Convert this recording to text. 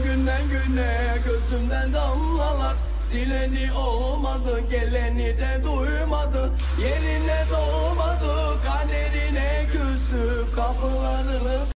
günden güne gözümden damlalar. Sileni olmadı, geleni de duymadı. Yerine doğmadı, kaderine küsüp kapılarını